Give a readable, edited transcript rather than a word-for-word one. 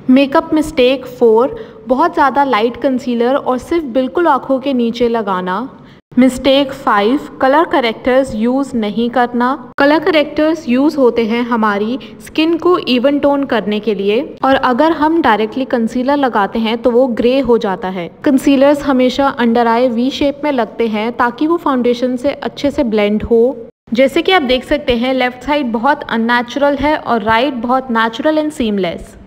Makeup mistake 4, बहुत ज़्यादा light concealer और सिर्फ बिल्कुल आँखों के नीचे लगाना। मिस्टेक 5, कलर करेक्टर्स यूज़ नहीं करना। कलर करेक्टर्स यूज़ होते हैं हमारी स्किन को इवन टोन करने के लिए, और अगर हम डायरेक्टली कंसीलर लगाते हैं तो वो ग्रे हो जाता है। कंसीलर्स हमेशा अंडर आई वी शेप में लगते हैं ताकि वो फाउंडेशन से अच्छे से ब्लेंड हो। जैसे कि आप देख सकते हैं लेफ्ट साइड बहुत अननेचुरल है और राइट बहुत नेचुरल एंड सीमलेस।